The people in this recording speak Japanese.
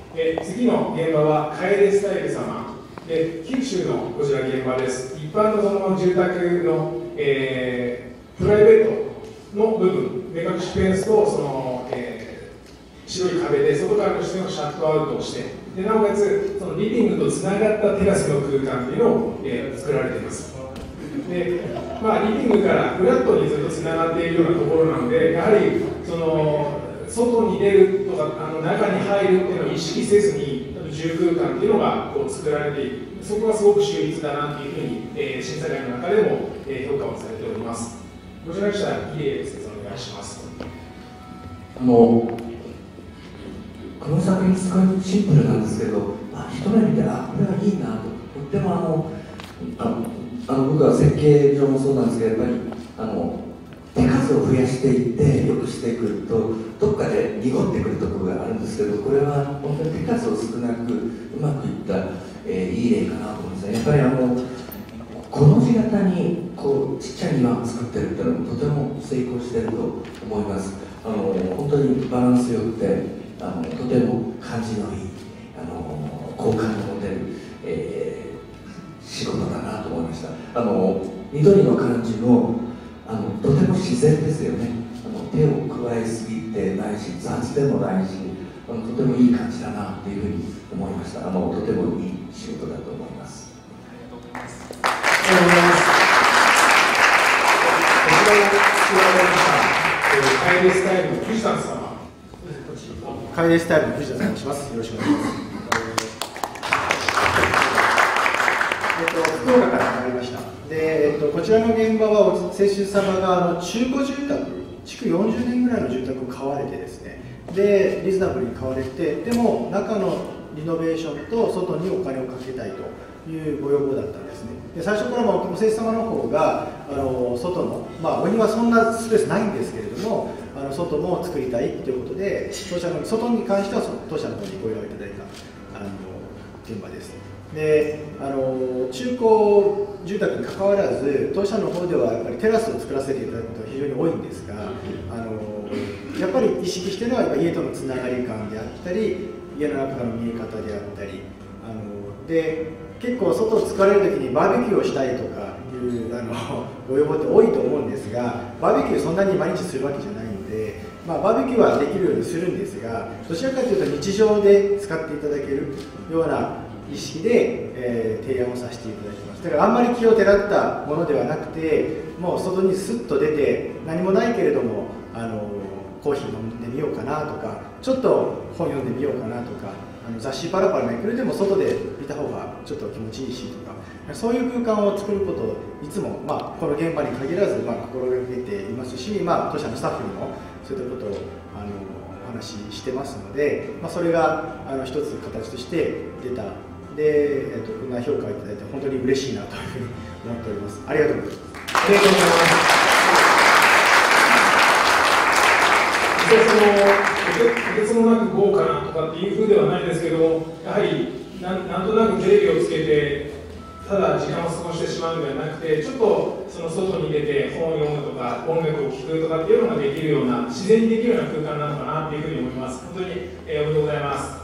次の現場は楓スタイル様で、九州のこちら現場です。一般のその住宅の、プライベートの部分、目隠しフェンスとその、白い壁で外からの視線をシャットアウトをして、でなおかつそのリビングとつながったテラスの空間というのを、作られています。でリビングからフラットにずっとつながっているようなところなので、やはりその外に出るとか中に入るっていうのを意識せずに住空間っていうのがこう作られている、そこがすごく秀逸だなというふうに、審査会の中でも、評価をされております。こちらにしたら入江先生お願いします。 この作品すごいシンプルなんですけど、一目見てこれはいいなと、とっても僕は設計上もそうなんですけど、やっぱり手数を増やしていって良くしてくるとどっかで濁ってくるところがあるんですけど、これは本当に手数を少なくうまくいった、いい例かなと思うんですね。やっぱりこの字型にこうちっちゃい庭を作ってるっていうのもとても成功してると思います。本当にバランスよくてとても感じのいい好感の持てる、仕事だなと思いました。緑の感じもとても自然ですよね。手を加えすぎてないし雑でもないし、とてもいい感じだなというふうに思いました。とてもいい仕事だと思います。 ありがとうございます。こちらを作られました楓スタイルの藤田様。 楓スタイルの藤田さんにします。よろしくお願いします。福岡から参りました。で、こちらの現場は施主様が中古住宅、築40年ぐらいの住宅を買われてですね、でリーズナブルに買われて、でも中のリノベーションと外にお金をかけたいというご要望だったんですね。で最初からお施主様の方が外の、お庭そんなスペースないんですけれども、外も作りたいということで、当社の外に関しては当社の方にご依頼いただいた現場です。で中古住宅にかかわらず、当社の方ではやっぱりテラスを作らせていただくことが非常に多いんですが、やっぱり意識しているのはやっぱ家とのつながり感であったり、家の中の見え方であったり、で結構外を疲れる時にバーベキューをしたいとかいうご要望って多いと思うんですが、バーベキューそんなに毎日するわけじゃないので、バーベキューはできるようにするんですが、どちらかというと日常で使っていただけるような意識で、提案をさせていただきます。だからあんまり気をてらったものではなくて、もう外にスッと出て何もないけれどもコーヒー飲んでみようかなとか、ちょっと本読んでみようかなとか、雑誌パラパラめくるでも外で見た方がちょっと気持ちいいしとか、そういう空間を作ることをいつも、この現場に限らず心がけていますし、当社のスタッフにもそういったことをお話ししてますので、それが一つ形として出た。で、こんな評価をいただいて本当に嬉しいなというふうに思っております。ありがとうございます。 ありがとうございます。とてつもなく豪華なとかっていうふうではないですけども、やはりなんとなくテレビをつけてただ時間を過ごしてしまうのではなくて、ちょっとその外に出て本を読むとか音楽を聴くとかっていうのができるような、自然にできるような空間なのかなっていうふうに思います。本当に、おめでとうございます。